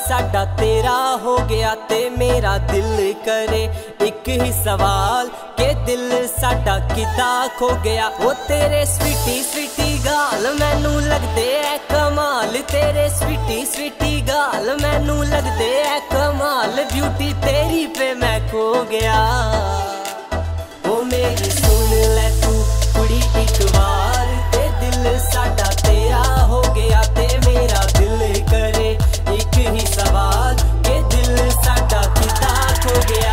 साडा तेरा हो गया ते मेरा दिल करे एक ही सवाल के दिल साडा किदा खो गया। ओ तेरे स्वीटी स्वीटी गाल मैनू लगदे ऐ कमाल, तेरे स्वीटी स्वीटी गाल मैनू लगदे ऐ कमाल, ब्यूटी तेरी पे मैं खो गया। ओ मेरी सुन ले तू कुड़ी एक बार, ते दिल साडा तेरा हो गया ते मेरा दिल करे एक ही सवाल के दिल साडा किदा खो गया।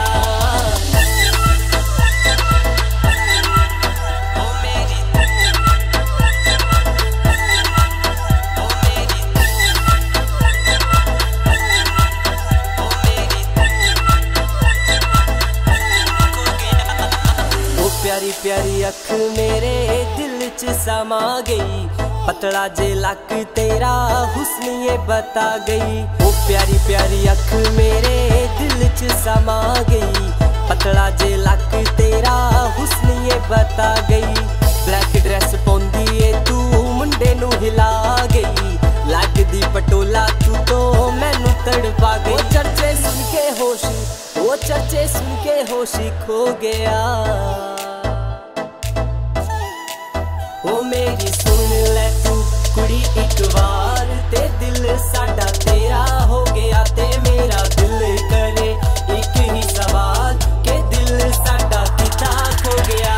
प्यारी प्यारी अख मेरे दिल च समा गई, पतला जे लक तेरा हुस्न ये बता गई। ओ प्यारी प्यारी अख मेरे दिल च समा गई, पतला जे लक तेरा हुस्न ये बता गई। ब्लैक ड्रेस पौंदी ए तू मुंडे नू हिला गई, लगदी पटोला तू तो मैनू तड़पा गई। ओ चर्चे सुन के होशी, ओ चर्चे सुन के होशी खो गया। ओ मेरी सुन ले तू कुड़ी एक बार, ते दिल साडा तेरा हो गया ते मेरा दिल करे एक ही सवाल के दिल साडा किदा खो गया।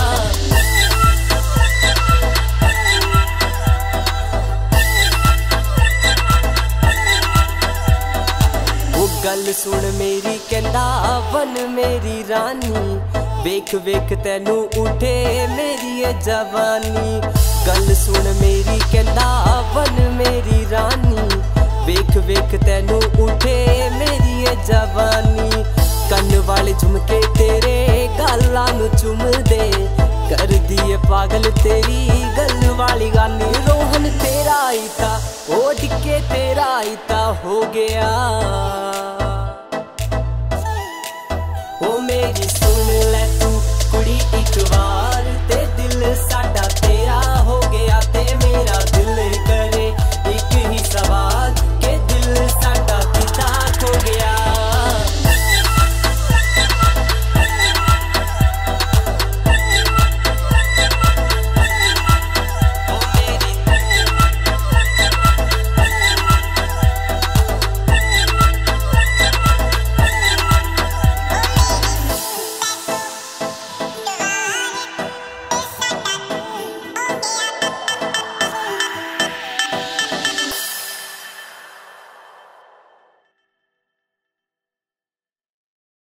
ओ गल सुन मेरी कहंदा बन मेरी रानी, वेख वेख तैनू उठे मेरी ये जवानी। गल सुन मेरी कहंदा बन मेरी रानी, वेख वेख तैनू उठे मेरी ये जवानी। कन्न वाले झुमके तेरे गालां नू चुम दे, कर दिए पागल तेरी गल वाली गानी। रोहन तेरा ही था ओ डीके तेरा ही था हो गया।